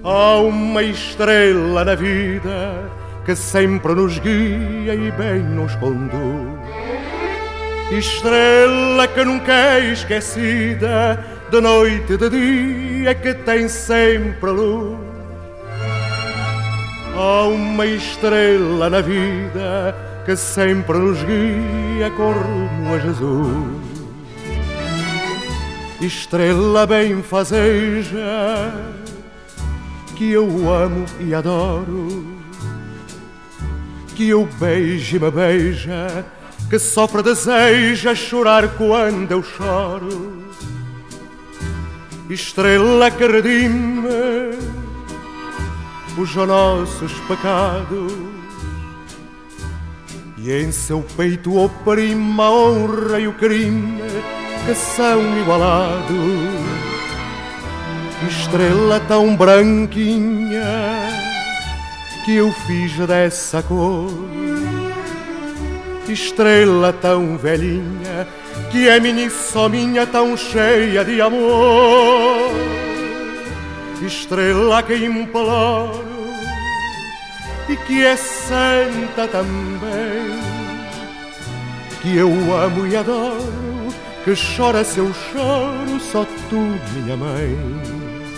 Há uma estrela na vida que sempre nos guia e bem nos conduz. Estrela que nunca é esquecida, de noite e de dia, que tem sempre luz. Há uma estrela na vida que sempre nos guia com rumo a Jesus. Estrela benfazeja que eu amo e adoro, que eu beijo e me beija, que sofre deseja chorar quando eu choro. Estrela que redime os nossos pecados e em seu peito oprime a honra e o crime que são igualados. Estrela tão branquinha que eu fiz dessa cor, estrela tão velhinha que é minha e só minha, tão cheia de amor. Estrela que imploro e que é santa também, que eu amo e adoro, que chora se eu choro, só tu, minha mãe.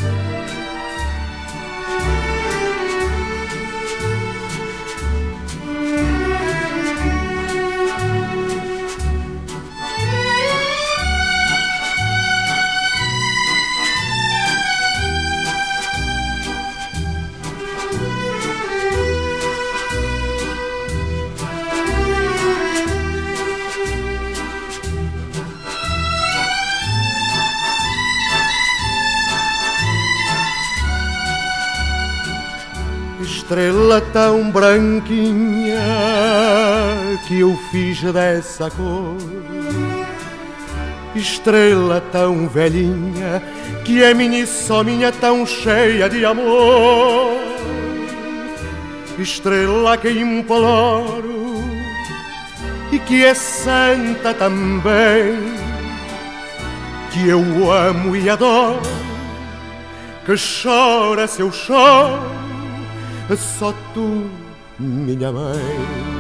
Estrela tão branquinha que eu fiz dessa cor, estrela tão velhinha que é minha e só minha, tão cheia de amor. Estrela que imploro e que é santa também, que eu amo e adoro, que chora se eu choro, só tu, minha mãe.